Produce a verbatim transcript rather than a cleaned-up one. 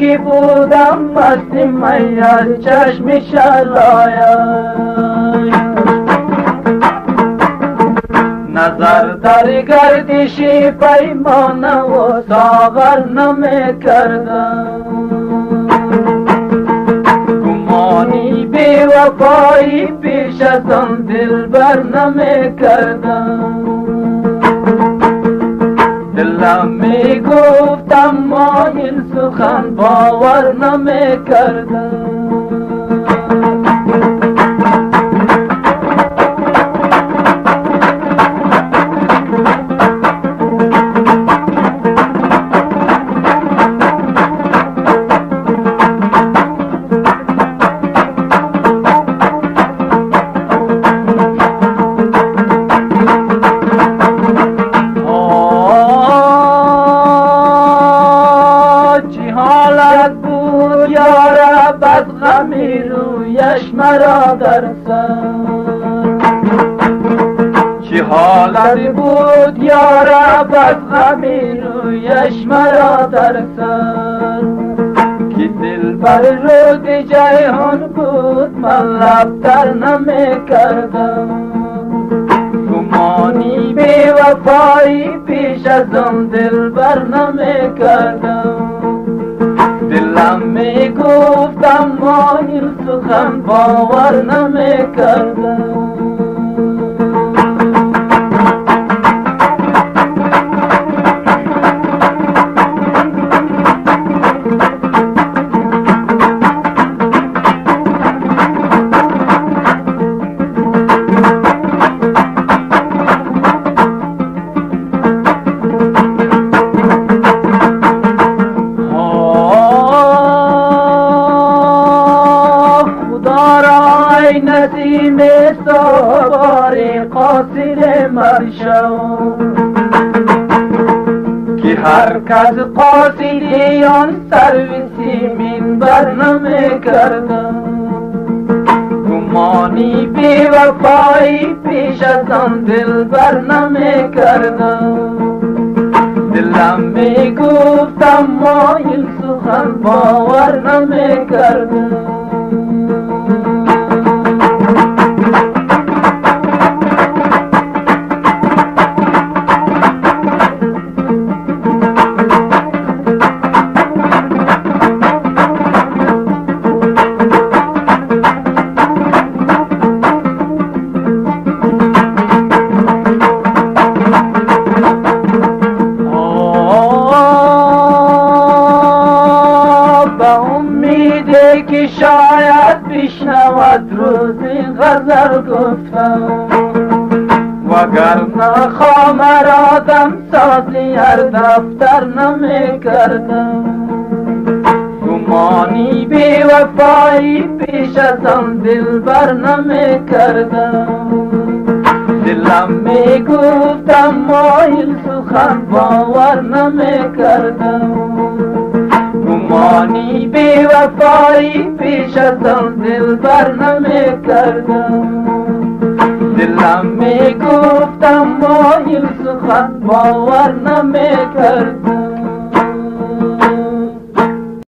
می بودم مستی میار چشم شلایم، نظر در گردشی پیمانه و ساغر نمی کردم، گمانی بی وفایی پیش از آن دلبر نمی کردم. دلم می گفت اما این سخن باور نمی کردم. غمی رویش مرا در سر، چه حالت بود یارب از غمی رویش مرا در سر، که دل بر رود جیهان بود من لب تر نمی کردم، گمانی بی وفایی پیش از آن دل بر نمی کردم. دلم می گفت اما این سخن باور نمی کردم. نسیم سوار قاصر مرشو، که هر کس قاصدیان سرویسی من بر نمی کردم، گمانی بی وفایی پیش از آن دل بر نمی کردم. دلم می گفت اما این سخن باور نمی کردم. که شاید بشنود روزی غزل گفتم، وگرنه خامه را دمسازی هر دفتر نمی کردم، گمانی بی وفایی پیش از آن دلبر نمی کردم. دلم می گفت اما این سخن باور نمی کردم، گمانی بی وفایی پیش از آن دلبر نمی کردم. دلم می گفت اما این سخن باور نمی کردم.